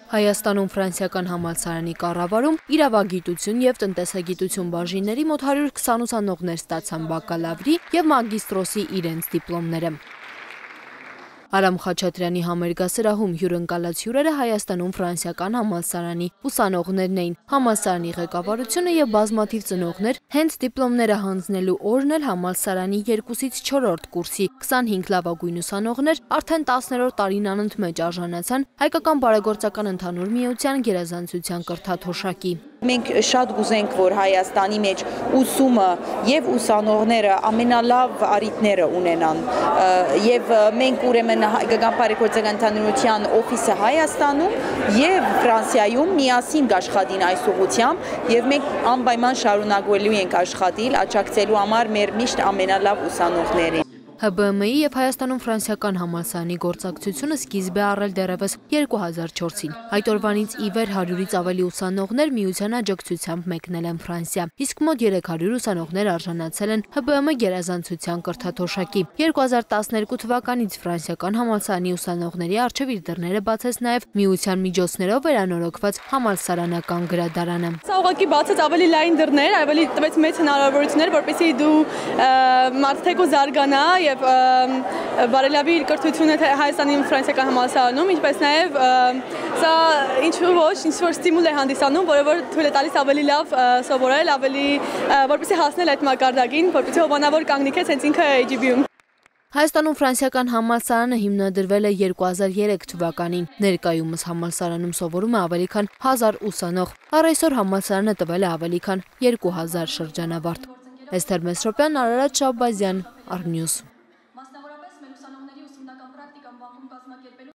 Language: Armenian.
Հայաստանում ֆրանսիական համալսարանի կառավարում իրավագիտություն և տնտեսագիտություն բաժինների մոտ 120 ուսանողներ ստացան բակալավրի և մագիստրոսի իրենց դիպլոմները։ Aram Khachaturyan համերգասրահում հյուրընկալած հյուրերը Հայաստանում ֆրանսիական համալսարանի ուսանողներն էին։ Համալսարանի ղեկավարությունը և բազմաթիվ ծնողներ հենց դիպլոմները հանձնելու օրն էլ համալսարանի 2-ից 4-րդ կուրսի 25 լավագույն ուսանողներ արդեն 10-րդ տարին անընդմեջ արժանացան Հայկական բարեգործական ընդհանուր միության գերազանցության կրթաթոշակի։ Մենք շատ կուզենք, որ Հայաստանի մեջ ուսումը և ուսանողները ամենալավ առիթները ունենան և մենք ուրեմն Հայկական բարեգործական ընդհանուր միության օֆիսը Հայաստանում և Ֆրանսիայում միասին կաշխատին այս ուղղությամբ և մենք անպայման շարունակելու ենք աշխատել, աջակցելու համար մեր միշտ ամենալավ ուսանողներին։ ՀԲՄ-ի և Հայաստանում ֆրանսիական համալսարանի գործակցությունը սկիզբ է առել դեռևս 2004-ին։ Այդ օրվանից ի վեր 100-ից ավելի ուսանողներ միության աջակցությամբ մեկնել են Ֆրանսիա, իսկ մոտ 300 ուսանողներ արժանացել են ՀԲՄ գերազանցության կրթաթոշակի։ 2012 թվականից ֆրանսիական համալսարանի ուսանողների առջև իր դռները բացեց նաև միության միջոցներով վերանորոգված համալսարանական գրադարանը։ Սա ուղղակի բացեց ավելի լայն դռներ, ավելի տվեց մեծ հնարավորություններ, որպեսզի դու մարդու զարգանա և բարելավի իր կրթությունը Հայաստանի ֆրանսիական համալսարանում, ինչպես նաև սա ինչ-որ ոչ, ինչ-որ ստիմուլ է հանդիսանում, որը որ թույլ է տալիս ավելի լավ սովորել, ավելի որպեսզի հասնել այդ մակարդակին, որպեսզի հովանավոր կանգնիքեց հենց ինքը AGBU-ում։ Հայաստանում ֆրանսիական համալսարանը հիմնադրվել է 2003 թվականին։ Ներկայումս համալսարանում սովորում է ավելի քան 1000 ուսանող։ Առ այսօր համալսարանը տվել է ավելի քան 2000 շրջանավարտ։ Էսթեր Մեսրոպյան, Արարատ Շահբազյան, Arnews։